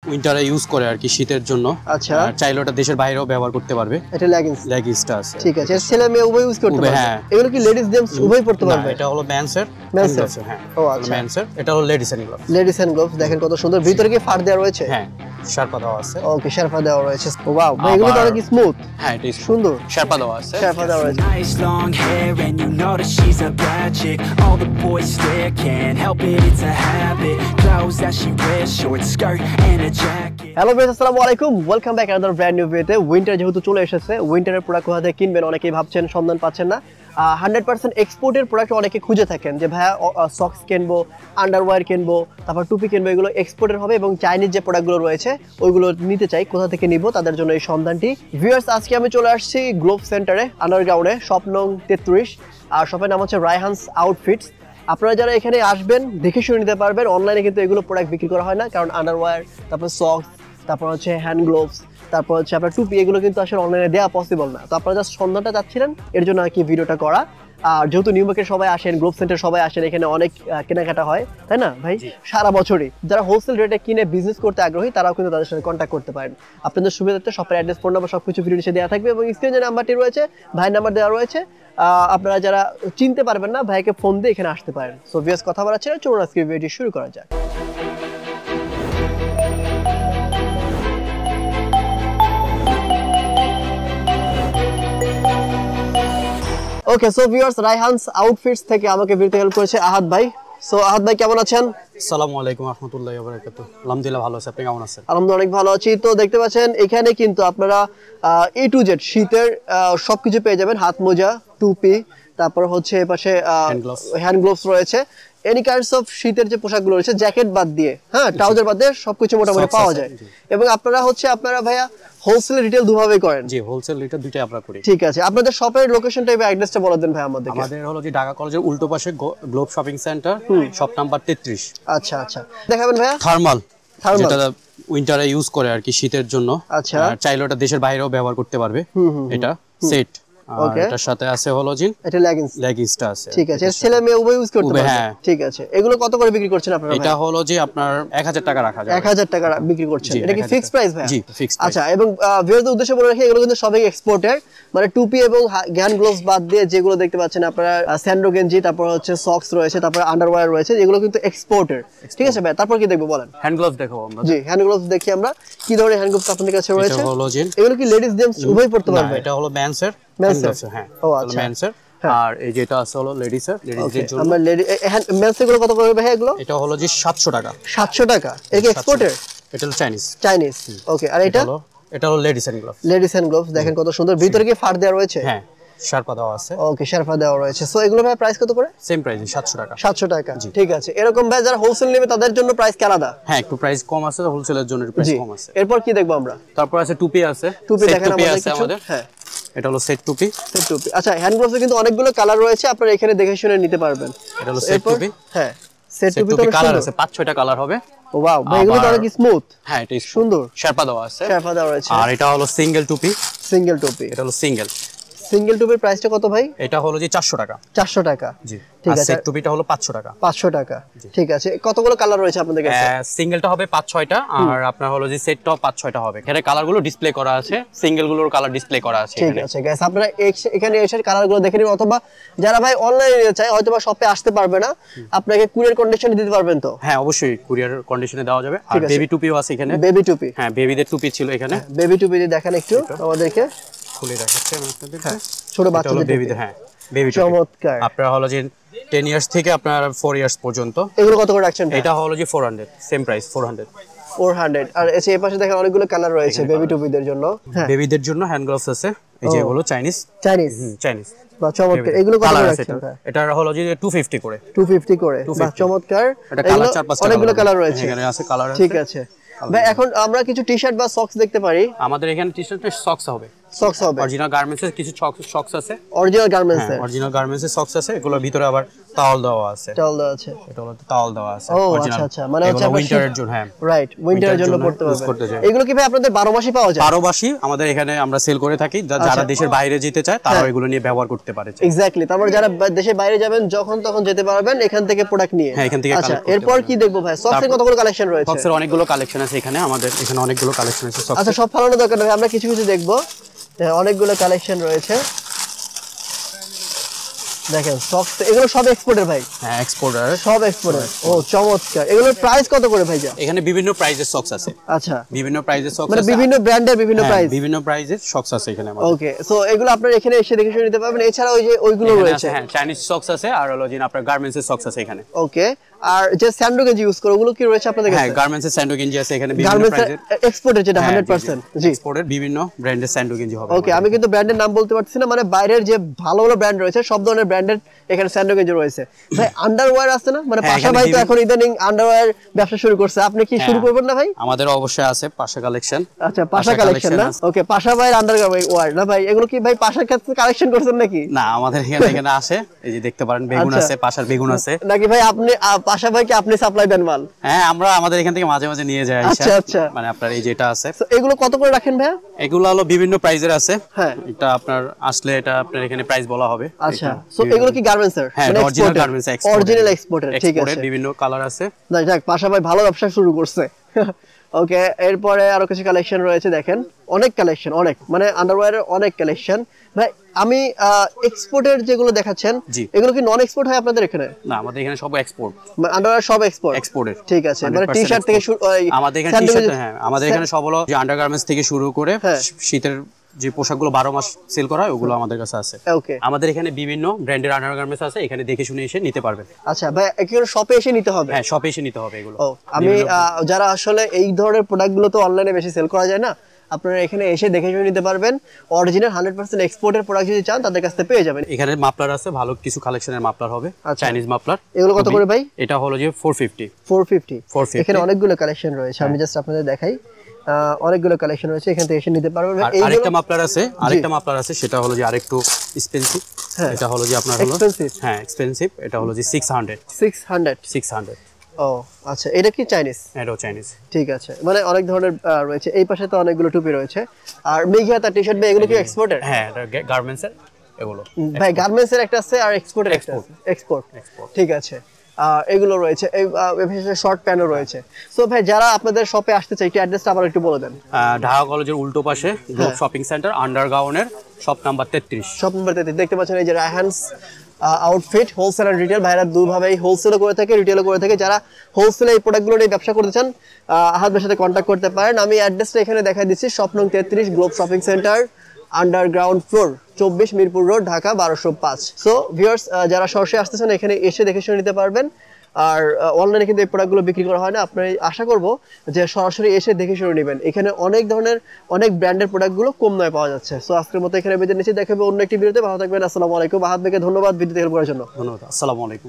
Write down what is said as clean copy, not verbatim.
উইন্টারে use করে আর কি শীতের জন্য। আচ্ছা, চাইলে ওটা দেশের বাইরেও ব্যবহার করতে পারবে। এটা লেগিংসটা আছে। ঠিক আছে, ছেলে মেয়ে উভয় ইউজ করতে পারবে। হ্যাঁ, এগুলো কি লেডিস জেন্টস উভয় পড়তে পারবে? এটা হলো মেন্সের। হ্যাঁ, ও আচ্ছা, মেন্সের। এটা হলো ladies and gloves. Ladies and gloves দেখেন কত সুন্দর। ভিতরে কি ফার দেওয়া রয়েছে? হ্যাঁ, শার্পা দেওয়া আছে। ওকে, শার্পা দেওয়া রয়েছে। ওয়াও, এগুলো তো অনেক স্মুথ। হ্যাঁ, এটা সুন্দর। শার্পা দেওয়া আছে। শার্পা দেওয়া রয়েছে। Nice long hair and you know that she's a bad chick. All the boys stare, can't help it, it's a habit. Clothes that she wears, short skirt and a jacket. Hello friends, আসসালামু আলাইকুম। Welcome back another brand new ভিডিওতে। Winter যেহেতু চলে এসেছে, উইন্টারের product কোথা থেকে কিনবেন অনেকেই ভাবছেন, সন্ধান পাচ্ছেন না। 100% এক্সপোর্টের প্রোডাক্ট অনেকে খুঁজে থাকেন যে ভাইয়া সক্স কিনবো, আন্ডারওয়্যার কিনবো, তারপর টুপি কিনবো, এগুলো এক্সপোর্টের হবে এবং চাইনিজ যে প্রোডাক্টগুলো রয়েছে ওইগুলো নিতে চাই, কোথা থেকে নিব তাদের জন্য এই সন্ধানটি। ভিউয়ার্স, আজকে আমি চলে আসছি গ্লোব সেন্টারে, আন্ডারগ্রাউন্ডে, শপ নং 33। আর শপের নাম হচ্ছে রায়হান্স আউটফিটস। আপনারা যারা এখানে আসবেন দেখে শুনে নিতে পারবেন। অনলাইনে কিন্তু এগুলো প্রোডাক্ট বিক্রি করা হয় না, কারণ আন্ডারওয়্যার, তারপর সক্স, তারপর হচ্ছে হ্যান্ড গ্লোভস, তারপর হচ্ছে আপনার টুপি, এগুলো কিন্তু আসলে অনলাইনে দেওয়া পসিবল না। তো আপনারা জাস্ট সন্ধানটা চাচ্ছিলেন, এর জন্য আর কি ভিডিওটা করা। আর যেহেতু নিউ মার্কেট সবাই আসেন, গ্লোব সেন্টার সবাই আসেন, এখানে অনেক কেনাকাটা হয়, তাই না ভাই? সারা বছরই যারা হোলসেল রেটে কিনে বিজনেস করতে আগ্রহী তারাও কিন্তু তাদের সাথে কন্ট্যাক্ট করতে পারেন। আপনাদের সুবিধার্থে শপের অ্যাড্রেস, ফোন নাম্বার সবকিছু ভিডিও নিচে দেওয়া থাকবে এবং স্ক্রিনে যে নাম্বারটি রয়েছে, ভাই নাম্বার দেওয়া রয়েছে। আপনারা যারা চিনতে পারবেন না, ভাইকে ফোন দিয়ে এখানে আসতে পারেন। সো ভিউয়ার্স, কথা বলার ছিল, চলুন আজকে ভিডিওটি শুরু করা যাক। Okay, so viewers, Raihan's outfits থেকে আমাকে ভিডিওতে হেল্প করেছে আহাদ ভাই। সো আহাদ ভাই, কেমন আছেন? আসসালামু আলাইকুম ওয়া রাহমাতুল্লাহি ওয়া বারাকাতুহু। আলহামদুলিল্লাহ ভালো আছি, আপনি কেমন আছেন? আলহামদুলিল্লাহ অনেক ভালো আছি। তো দেখতে পাচ্ছেন এখানে কিন্তু আপনারা A to Z শীতের সবকিছু পেয়ে যাবেন। হাত মোজা, টুপি, তারপর হচ্ছে এপাশে হ্যান্ড গ্লোভস রয়েছে। এনি কাইন্ডস অফ শীতের যে পোশাকগুলো রয়েছে, জ্যাকেট বাদ দিয়ে, হ্যাঁ, ট্রাউজার বাদ দিয়ে সবকিছু মোটামুটি পাওয়া যায়। এবং আপনারা ভাইয়া হোলসেল রিটেল দুভাবেই করেন? জি, হোলসেল রিটেল দুইটাই আমরা করি। ঠিক আছে, আপনাদের শপের লোকেশনটা এবং অ্যাড্রেসটা বলে দেন ভাই আমাদেরকে। আমাদের হলো যে ঢাকা কলেজের উল্টো পাশে Globe shopping centre, shop number 33। আচ্ছা আচ্ছা, দেখাবেন ভাইয়া। থার্মাল, যেটা উইন্টারে ইউজ করে আর কি শীতের জন্য। আচ্ছা, চাইলে ওটা দেশের বাইরেও ব্যবহার করতে পারবে। এটা সেট। এটার সাথে আছে হলো জিন, এটা লেগিংসটা আছে। ঠিক আছে, ছেলে মেয়ে উভয় ইউজ করতে পারবে। হ্যাঁ, ঠিক আছে। এগুলো কত করে বিক্রি করছেন আপনারা? এটা হলো যে আপনার 1000 টাকা রাখা যায়। 1000 টাকা বিক্রি করছেন। এটা কি ফিক্সড প্রাইস ভাই? জি, ফিক্সড। আচ্ছা, এবং ভিউয়ারদের উদ্দেশ্যে বলে রাখি, এগুলো কিন্তু সবই এক্সপোর্টের। মানে টুপি এবং হ্যান্ড গ্লোভস বাদ দিয়ে যেগুলো দেখতে পাচ্ছেন আপনারা, স্যান্ডো গেঞ্জি, তারপর হচ্ছে সক্স রয়েছে, তারপর আন্ডারওয়্যার রয়েছে, এগুলো কিন্তু এক্সপোর্টের। ঠিক আছে ভাই, তারপর কি দেখবো বলেন? হ্যান্ড গ্লোভস দেখাবো আমরা। জি, হ্যান্ড গ্লোভস দেখি আমরা। কি ধরনের হ্যান্ড গ্লোভস আপনাদের কাছে রয়েছে? এটা হলো জিন। এগুলো কি লেডিস জেন্টস উভয় পড়তে পারবে? এটা হলো মেন্সের। হ্যাঁ, ও আচ্ছা, মেন্সের। আর এই যেটা আছে হলো লেডিসের, লেডিসদের জন্য। আমরা মেন্স এগুলো কত করে ভাই এগুলো? এটা হলো যে 700 টাকা। 700 টাকা? এটা কি এক্সপোর্টের? এটা হলো চাইনিজ। ওকে, আর এটা হলো ladies and gloves. Ladies and gloves দেখেন কত সুন্দর। ভিতরে কি ফার দেওয়া রয়েছে? হ্যাঁ, শার্পা দেওয়া আছে। ওকে, শার্পা দেওয়া রয়েছে। সো এগুলো ভাই প্রাইস কত করে? সেম প্রাইস, 700 টাকা। 700 টাকা, ঠিক আছে। এরকম ভাই যারা হোলসেল নেবে তাদের জন্য প্রাইস কি আলাদা? হ্যাঁ, একটু প্রাইস কম আছে, হোলসেলের জন্য প্রাইস কম আছে। এরপর কি দেখবো আমরা? তারপর আছে টুপি আছে। টুপি দেখেন আমাদের। হ্যাঁ, এটা হলো সেট টুপি। আচ্ছা, হ্যান্ড গ্লোভসে কিন্তু অনেকগুলো কালার রয়েছে, আপনারা এখানে দেখে শুনে নিতে পারবেন। এটা হলো সেট টুপি। হ্যাঁ, সেট টুপি তো কালার আছে, 5-6টা কালার হবে। ওয়াও ভাই, এগুলো তো অনেক স্মুথ। হ্যাঁ, এটা সুন্দর। শার্পা দেওয়া আছে। শার্পা দেওয়া রয়েছে। আর এটা হলো সিঙ্গেল টুপি। এটা হলো সিঙ্গেল টুপির প্রাইসটা কত ভাই? এটা হলো যে 400 টাকা। 400 টাকা, জি। ঠিক আছে। সেট টুপিটা হলো 500 টাকা। 500 টাকা, ঠিক আছে। কতগুলো কালার রয়েছে আপনাদের কাছে? সিঙ্গেলটা হবে 5-6টা, আর আপনার হলো যে সেটটাও 5-6টা হবে। এখানে কালারগুলো ডিসপ্লে করা আছে, সিঙ্গেলগুলোর কালার ডিসপ্লে করা আছে। ঠিক আছে গাইস, আপনারা এখানে এসে কালারগুলো দেখে নিন, অথবা যারা ভাই অনলাইনে নিতে চায়, হয়তোবা শপে আসতে পারবে না, আপনাকে কুরিয়ার কন্ডিশনে দিতে পারবেন তো? হ্যাঁ, অবশ্যই কুরিয়ার কন্ডিশনে দেওয়া যাবে। আর বেবি টুপিও আছে এখানে। বেবি টুপি? হ্যাঁ, বেবিদের টুপি ছিল এখানে। বেবি টুপি দেখান একটু আমাদেরকে। খুলে দেখাচ্ছি আমি আপনাদের। হ্যাঁ, ছোট বাচ্চাদের বেবিদের। হ্যাঁ, বেবি টুপি। চমৎকার। আপনারা হলো যে 10 ইয়ার্স থেকে আপনার 4 ইয়ার্স পর্যন্ত। এগুলো কত করে রাখছেন? এটা হলো যে 400, সেম প্রাইস 400। আর এই পাশে দেখেন অনেকগুলো কালার রয়েছে বেবি টুপিদের জন্য। হ্যাঁ, বেবিদের জন্য হ্যান্ড গ্লোভস আছে, এই যে হলো চাইনিজ। বা চমৎকার। এগুলো কত করে রাখছেন? এটা হলো যে 250 করে। 250 করে, বা চমৎকার। এটা কালার 4-5টা, অনেকগুলো কালার রয়েছে এখানে আছে কালার আছে। ঠিক আছে ভাই, এখন আমরা কিছু টি-শার্ট বা সক্স দেখতে পারি। আমাদের এখানে টি-শার্ট সক্স হবে। সক্স হবে অরিজিনাল গার্মেন্টস এর কিছু সক্স আছে অরিজিনাল গার্মেন্টস এর অরিজিনাল গার্মেন্টস এর সক্স আছে এগুলোর ভিতরে আবার টাওয়াল দেওয়া আছে এটা হলো টাওয়াল দেওয়া আছে ও আচ্ছা আচ্ছা মানে হচ্ছে উইন্টারের জন্য রাইট উইন্টারের জন্য পড়তে পারবে এগুলো কি ভাই আপনাদের 12 মাসই পাওয়া যায় 12 মাসই আমাদের এখানে আমরা সেল করে থাকি যারা দেশের বাইরে যেতে চায় তারা এগুলো নিয়ে ব্যবহার করতে পারে এক্স্যাক্টলি তারপর যারা দেশের বাইরে যাবেন যখন তখন যেতে পারবেন এখান থেকে প্রোডাক্ট নিয়ে এখান থেকে আচ্ছা এরপর কি দেখবো ভাই সক্সের কতগুলো কালেকশন রয়েছে সক্সের অনেকগুলো কালেকশন আছে এখানে আমাদের এখানে অনেকগুলো কালেকশন আছে সক্স আচ্ছা সব ফালানো দরকার নেই আমরা কিছু কিছু দেখবো অনেকগুলো কালেকশন রয়েছে দেখেন সক্স এগুলো সব এক্সপোর্টের ভাই হ্যাঁ এক্সপোর্টার সব এক্সপোর্টার ও চমৎকার এগুলোর প্রাইস কত করে ভাইয়া এখানে বিভিন্ন প্রাইজের সক্স আছে আচ্ছা বিভিন্ন প্রাইজের সক্স মানে আছে বিভিন্ন ব্র্যান্ডের বিভিন্ন প্রাইস বিভিন্ন প্রাইজের সক্স আছে এখানে আমাদের ওকে সো এগুলো আপনারা এখানে এসে দেখে শুনে নিতে পারবেন এছাড়া ওই যে ওইগুলো রয়েছে হ্যাঁ চাইনিজ সক্স আছে আর হলো যে আপনার গার্মেন্টস এর সক্স আছে এখানে ওকে আর যে স্যান্ডো গেঞ্জি ইউজ করে ওগুলো কি রয়েছে আপনাদের কাছে হ্যাঁ গার্মেন্টস এর স্যান্ডো গেঞ্জি আছে এখানে বিভিন্ন গার্মেন্টস প্রাইজের এক্সপোর্টের যেটা 100% জি এক্সপোর্টের বিভিন্ন ব্র্যান্ডের স্যান্ডো গেঞ্জি হবে ওকে আমি কিন্তু ব্র্যান্ডের নাম বলতে পারছি না মানে বাইরের যে ভালো ভালো ব্র্যান্ড রয়েছে সব ধরনের ব্র্যান্ডের এখানে স্যান্ডো গেঞ্জি রয়েছে ভাই আন্ডারওয়্যার আছে না মানে পাশা ভাই তো এখন ইদানিং আন্ডারওয়্যার ব্যবসা শুরু করছে আপনি কি শুরু করবেন না ভাই আমাদের অবশ্যই আছে পাশা কালেকশন আচ্ছা পাশা কালেকশন না ওকে পাশা ভাইয়ের আন্ডারওয়্যার না ভাই এগুলো কি ভাই পাশার কাছে কালেকশন করছেন নাকি না আমাদের এখানে আসে এই যে দেখতে পারেন বেগুন আছে পাশার বেগুন আছে নাকি ভাই আপনি পাশা ভাইকে আপনি সাপ্লাই দেন মাল হ্যাঁ আমরা আমাদের এখান থেকে মাঝে মাঝে নিয়ে যাই আচ্ছা আচ্ছা মানে আপনার এই যেটা আছে এগুলো কত করে রাখেন ভাই এগুলো হলো বিভিন্ন প্রাইজের আছে হ্যাঁ এটা আপনার আসলে এটা আপনার এখানে প্রাইস বলা হবে আচ্ছা সো এগুলো কি গার্মেন্টস এর মানে অরিজিনাল গার্মেন্টস অরিজিনাল এক্সপোর্টের ঠিক আছে বিভিন্ন কালার আছে যাক পাশা ভাই ভালো ব্যবসা শুরু করছে ওকে এরপরে আরো কিছু কালেকশন রয়েছে দেখেন অনেক কালেকশন অনেক মানে আন্ডারওয়্যারের অনেক কালেকশন ভাই আমি এক্সপোর্টের যেগুলো দেখাচ্ছেন এগুলো কি নন এক্সপোর্ট হয় আপনাদের এখানে না আমাদের এখানে সব এক্সপোর্ট আন্ডারওয়্যার সব এক্সপোর্টের ঠিক আছে মানে টি-শার্ট থেকে শুরু আমাদের এখানে টি-শার্ট হ্যাঁ আমাদের এখানে সব হলো যে আন্ডারগার্মেন্টস থেকে শুরু করে শীতের যে পোশাকগুলো 12 মাস সেল করা হয় ওগুলো আমাদের কাছে আছে ওকে আমাদের এখানে বিভিন্ন ব্র্যান্ডের আন্ডারগার্মেন্টস আছে এখানে দেখে শুনে এসে নিতে পারবেন আচ্ছা ভাই এখানে শপে এসে নিতে হবে হ্যাঁ শপে এসে নিতে হবে এগুলো আমি যারা আসলে এই ধরনের প্রোডাক্টগুলো তো অনলাইনে বেশি সেল করা যায় না আপনারা এখানে এসে দেখে শুনে নিতে পারবেন অরিজিনাল 100% এক্সপোর্টের প্রোডাক্ট যদি চান তাদের কাছ থেকে পেয়ে যাবেন এখানে মাফলার আছে ভালো কিছু কালেকশনের মাফলার হবে চাইনিজ মাফলার এগুলো কত করে ভাই এটা হলো যে 450 এখানে অনেকগুলো কালেকশন রয়েছে আমি জাস্ট আপনাদের দেখাই অনেকগুলো কালেকশন রয়েছে এখান থেকে এসে নিতে পারবেন আরেকটা মাফলার আছে সেটা হলো যে আরেকটু এক্সপেন্সিভ এটা হলো যে আপনার হলো হ্যাঁ এক্সপেন্সিভ এটা হলো যে 600 ও আচ্ছা এটা কি চাইনিজ এটাও চাইনিজ ঠিক আছে মানে অনেক ধরনের রয়েছে এই পাশে তো অনেকগুলো টুপি রয়েছে আর মেঘিয়াতা টি-শার্ট এগুলো কি এক্সপোর্টের হ্যাঁ এটা গার্মেন্টস এর এগুলো ভাই গার্মেন্টস এর একটা আছে আর এক্সপোর্টের একটা আছে এক্সপোর্ট ঠিক আছে এগুলো রয়েছে এই শর্ট প্যান্টও রয়েছে সো ভাই যারা আপনাদের শপে আসতে চায় একটু অ্যাড্রেসটা আবার একটু বলে দেন ঢাকা কলেজের উল্টো পাশে গ্লোব শপিং সেন্টার আন্ডারগ্রাউন্ডের শপ নাম্বার 33 দেখতে পাচ্ছেন এই যে Raihan's outfit wholesale and retail ভাইরা দুইভাবেই হোলসেলও করে থাকে রিটেলও করে থাকে যারা হোলসেলে এই প্রোডাক্টগুলো নিয়ে ব্যবসা করতে চান আহাদ ভাইয়ের সাথে কন্ট্যাক্ট করতে পারেন আমি অ্যাড্রেসটা এখানে দেখাই দিচ্ছি শপ নং 33 Globe shopping centre underground floor 24 Mirpur road Dhaka 1205 so viewers যারা সরাসরি আসতেছেন এখানে এসে দেখে শুনে নিতে পারবেন আর অনলাইনে কিন্তু এই প্রোডাক্টগুলো বিক্রি করা হয় না আপনি আশা করব যে সরাসরি এসে দেখে শুনে নেবেন এখানে অনেক ধরনের অনেক ব্র্যান্ডের প্রোডাক্টগুলো কম দামে পাওয়া যাচ্ছে সো আজকের মতো এখানে বিদায় নিচ্ছি দেখাবো অন্য একটি ভিডিওতে ভালো থাকবেন আসসালামু আলাইকুম আহাদ ভাইকে ধন্যবাদ ভিডিও দেখার জন্য ধন্যবাদ আসসালামু আলাইকুম